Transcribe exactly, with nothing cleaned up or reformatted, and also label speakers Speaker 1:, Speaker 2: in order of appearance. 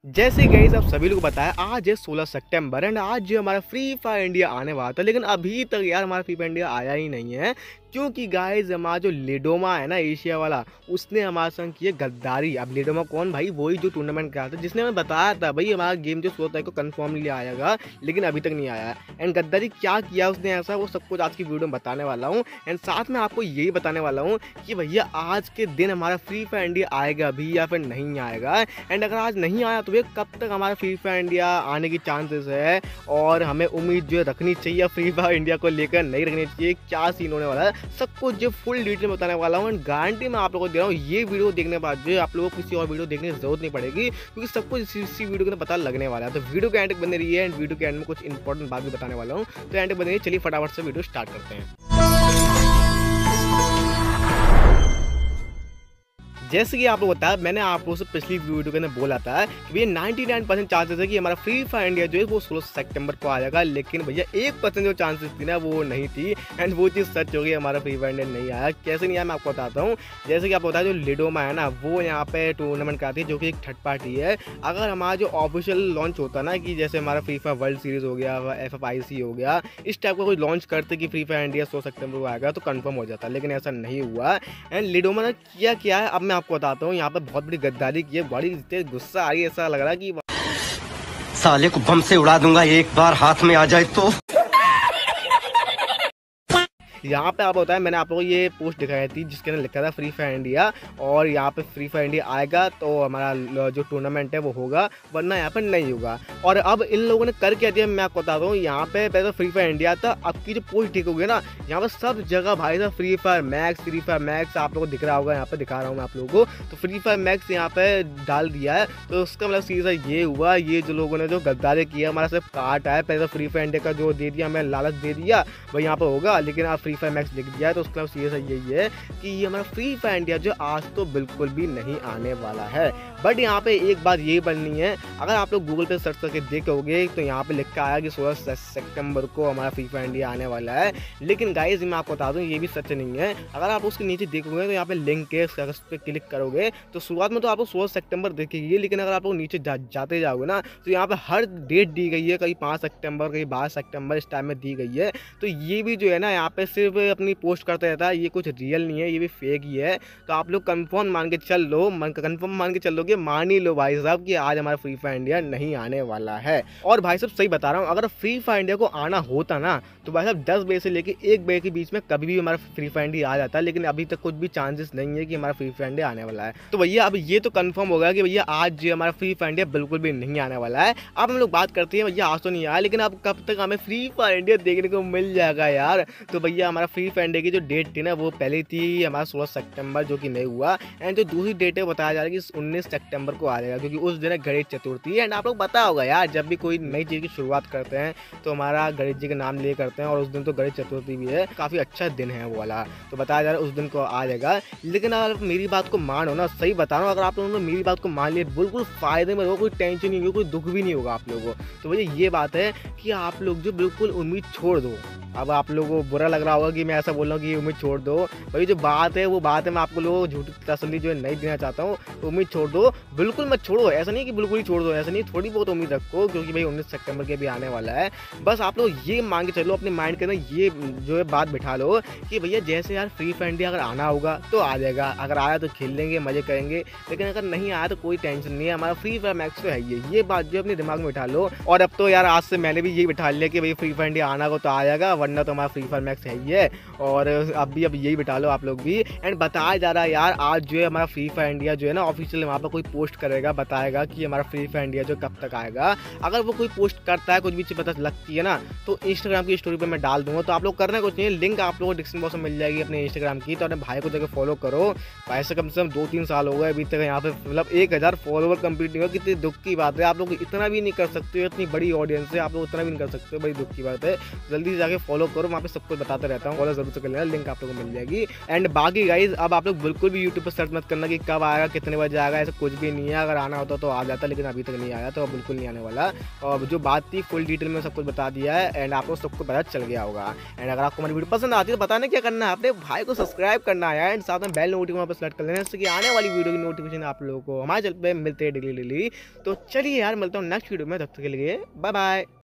Speaker 1: जैसे गाइस आप सभी लोग को बताया आज है सोलह सितंबर एंड आज जो हमारा फ्री फायर इंडिया आने वाला था, लेकिन अभी तक यार हमारा फ्री फायर इंडिया आया ही नहीं है। क्योंकि गाइस हमारा जो लिडोमा है ना एशिया वाला, उसने हमारे संग की गद्दारी। अब लिडोमा कौन भाई? वही जो टूर्नामेंट कराया था, जिसने हमें बताया था भाई हमारा गेम जो सोलह तारीख को कंफर्म नहीं आएगा, लेकिन अभी तक नहीं आया। एंड गद्दारी क्या किया उसने ऐसा, वो सब कुछ आज की वीडियो में बताने वाला हूँ। एंड साथ में आपको यही बताने वाला हूँ कि भैया आज के दिन हमारा फ्री फायर इंडिया आएगा भी या फिर नहीं आएगा। एंड अगर आज नहीं आया तो भैया कब तक हमारा फ्री फायर इंडिया आने की चांसेस है, और हमें उम्मीद जो रखनी चाहिए फ्री फायर इंडिया को लेकर, नहीं रखनी चाहिए, क्या सीन होने वाला है, सब कुछ जो फुल डिटेल में बताने वाला हूँ। एंड गारंटी मैं आप लोगों को दे रहा हूँ, ये वीडियो देखने के बाद जो आप लोगों को किसी और वीडियो देखने की जरूरत नहीं पड़ेगी, क्योंकि सब कुछ इसी, इसी वीडियो के पता लगने वाला है। तो वीडियो के एंड तक बने रही है। एंड वीडियो के एंड में कुछ इंपॉर्टेंट बात भी बताने वाला हूँ, तो एंड तक बने रहिए। चलिए फटाफट से वीडियो स्टार्ट करते हैं। जैसे कि आप लोग बताया, मैंने आप लोगों से पिछली वीडियो के अंदर बोला था कि भैया निन्यानवे परसेंट चांसेस है कि हमारा फ्री फायर इंडिया जो है वो सोलह सितंबर को आ जाएगा, लेकिन भैया एक परसेंट जो चांसेस थी ना वो नहीं थी। एंड वो चीज़ सच हो गई, हमारा फ्री फायर इंडिया नहीं आया। कैसे नहीं आया मैं आपको बताता हूँ। जैसे कि आपको बताया, जो लिडोमा है ना वो यहाँ पे टूर्नामेंट कराती है, जो कि एक थर्ड पार्टी है। अगर हमारा जो ऑफिशियल लॉन्च होता ना, कि जैसे हमारा फ्री फायर वर्ल्ड सीरीज हो गया, एफ एफ आई सी हो गया, इस टाइप का कोई लॉन्च करते कि फ्री फायर इंडिया सोलह सितंबर को आएगा, तो कंफर्म हो जाता, लेकिन ऐसा नहीं हुआ। एंड लिडोमा ने किया क्या है अब मैं आपको बताता हूँ। यहाँ पे बहुत बड़ी गद्दारी की है, बड़ी तेज गुस्सा आई, ऐसा लग रहा है कि
Speaker 2: साले को बम से उड़ा दूंगा एक बार हाथ में आ जाए तो।
Speaker 1: यहाँ पे आप होता है, मैंने आप लोगों को ये पोस्ट दिखाई थी जिसके अंदर लिखा था फ्री फायर इंडिया, और यहाँ पे फ्री फायर इंडिया आएगा तो हमारा जो टूर्नामेंट है वो होगा, वरना यहाँ पे नहीं होगा। और अब इन लोगों ने कर क्या दिया मैं आपको बताता हूँ। यहाँ पे पहले तो फ्री फायर इंडिया था, अब की जो पोस्ट ठीक हो गई ना, यहाँ पे सब जगह भाई साहब Free Fire Max Free Fire Max आप लोगों को दिख रहा होगा, यहाँ पे दिखा रहा हूँ मैं आप लोगों को। तो फ्री फायर मैक्स यहाँ पे डाल दिया है, तो उसका मतलब सीधा ये हुआ, ये जो लोगों ने जो गद्दारी किया हमारा सिर्फ काट है। पहले तो फ्री फायर इंडिया का जो दे दिया, हमें लालच दे दिया वही यहाँ पे होगा, लेकिन आप फ्री फायर मैक्स लिख दिया है, तो उसका मतलब सीरियस यही है कि ये हमारा फ्री फायर इंडिया जो आज तो बिल्कुल भी नहीं आने वाला है। बट यहाँ पे एक बात ये बननी है, अगर आप लोग गूगल पे सर्च करके देखोगे तो यहाँ पे लिखा आया कि सोलह सितंबर को हमारा फ्री फायर इंडिया आने वाला है। लेकिन गाइस मैं आपको बता दूं ये भी सच नहीं है। अगर आप उसके नीचे देखोगे तो यहाँ पे लिंक है, उस पर क्लिक करोगे तो शुरुआत में तो आपको सोलह सितंबर दिखेगी, लेकिन अगर आप लोग नीचे जा, जाते जाओगे ना तो यहाँ पे हर डेट दी गई है, कहीं पाँच सितंबर कहीं बारह सितंबर इस टाइम में दी गई है। तो ये भी जो है ना यहाँ पे सिर्फ अपनी पोस्ट करता रहता है, ये कुछ रियल नहीं है, ये भी फेक ही है। तो आप लोग कंफर्म मान के चल लो, कंफर्म मान के चल लोगे, मान ही लो भाई साहब कि आज हमारा फ्री फायर इंडिया नहीं आने वाला है। और भाई साहब सही बता रहा हूँ, अगर फ्री फायर इंडिया को आना होता ना तो भाई साहब दस बजे से लेके एक बजे के बीच में कभी भी हमारा फ्री फायर इंडिया आ जाता है, लेकिन अभी तक कुछ भी चांसेस नहीं है कि हमारा फ्री फायर इंडिया आने वाला है। तो भैया अब ये तो कंफर्म होगा कि भैया आज जो हमारा फ्री फायर इंडिया बिल्कुल भी नहीं आने वाला है। अब हम लोग बात करते हैं भैया आज तो नहीं आया, लेकिन अब कब तक हमें फ्री फायर इंडिया देखने को मिल जाएगा यार। तो भैया हमारा फ्री फायर इंडिया की जो डेट थी ना वो पहले थी हमारा सोलह सितंबर, जो कि नहीं हुआ। एंड जो दूसरी डेट है बताया जा रहा है कि उन्नीस सितंबर को आ जाएगा, क्योंकि उस दिन गणेश चतुर्थी है। एंड आप लोग पता होगा यार, जब भी कोई नई चीज़ की शुरुआत करते हैं तो हमारा गणेश जी के नाम लिए करते हैं, और उस दिन तो गणेश चतुर्थी भी है, काफ़ी अच्छा दिन है वो वाला। तो बताया जा रहा है उस दिन को आ जाएगा। लेकिन अगर मेरी बात को मानो ना, सही बता रहा हूँ, अगर आप लोगों ने मेरी बात को मान लिया बिल्कुल फायदे में रहो, कोई टेंशन नहीं होगी, कोई दुख भी नहीं होगा आप लोगों को। तो भैया ये बात है कि आप लोग जो बिल्कुल उम्मीद छोड़ दो। अब आप लोगों को बुरा लग रहा होगा कि मैं ऐसा बोल रहा हूँ कि ये उम्मीद छोड़ दो, भाई जो बात है वो बात है, मैं आपको लोगों को झूठी तसल्ली जो है नहीं देना चाहता हूँ। तो उम्मीद छोड़ दो, बिल्कुल मत छोड़ो, ऐसा नहीं कि बिल्कुल ही छोड़ दो, ऐसा नहीं, थोड़ी बहुत उम्मीद रखो, क्योंकि भाई उन्नीस सितंबर के भी आने वाला है। बस आप लोग ये मान के चलो, अपने माइंड के अंदर ये जो है बात बिठा लो कि भैया जैसे यार फ्री फायर इंडिया अगर आना होगा तो आ जाएगा, अगर आया तो खेल लेंगे, मजे करेंगे, लेकिन अगर नहीं आया तो कोई टेंशन नहीं है, हमारा फ्री फायर मैक्स तो है ही। ये बात जो अपने दिमाग में बिठा लो। और अब तो यार आज से मैंने भी यही बिठा लिया कि भाई फ्री फायर इंडिया आना हो तो आ जाएगा, वरना तो हमारा फ्री फायर मैक्स है ही है। और अब भी अब यही बिठा लो आप लोग भी। एंड बताया जा रहा है यार आज जो है हमारा फ्री फायर इंडिया जो है ना ऑफिशियल वहाँ पर कोई पोस्ट करेगा, बताएगा कि हमारा फ्री फायर इंडिया जो कब तक आएगा। अगर वो कोई पोस्ट करता है, कुछ भी चीज़ पता लगती है ना, तो इंस्टाग्राम की स्टोरी पर मैं डाल दूंगा। तो आप लोग करना कुछ नहीं, लिंक आप लोगों को डिस्क्रिप्शन बॉक्स में मिल जाएगी अपने इंस्टाग्राम की। तो अपने भाई को जाकर फॉलो करो। भाई से कम से कम दो तीन साल हो गए अभी तक यहाँ पे, मतलब एक हज़ार फॉलोवर कंप्लीट नहीं हुआ। कितनी दुख की बात है, आप लोग इतना भी नहीं कर सकते हो, इतनी बड़ी ऑडियंस है, आप लोग उतना भी नहीं कर सकते हो, बड़ी दुख की बात है। जल्दी से जाके फॉलो करो, वहाँ पे सब कुछ बताते रहता हूँ, फॉलो जरूर से कर लेना, लिंक आप लोगों को मिल जाएगी। एंड बाकी गाइज अब आप लोग बिल्कुल भी यूट्यूब पर सर्च मत करना कि कब आएगा, कितने बजे आएगा, ऐसा कुछ भी नहीं है। अगर आना होता तो आ जाता, लेकिन अभी तक नहीं आया, तो बिल्कुल नहीं आने वाला। और जो बात थी फुल डिटेल में सब कुछ बता दिया है एंड आपको सबको पता चल गया होगा। एंड अगर आपको हमारी वीडियो पसंद आती है तो बताना क्या करना है, अपने भाई को सब्सक्राइब करना है एंड साथ में बेल नोटिफिकेशन पर सेलेक्ट कर लेना, जिससे कि आने वाली वीडियो की नोटिफिकेशन आप लोगों को हमारे चैनल पे मिलते हैं डेली डेली। तो चलिए यार, मिलता हूँ नेक्स्ट वीडियो में, तब तक के लिए बाय बाय।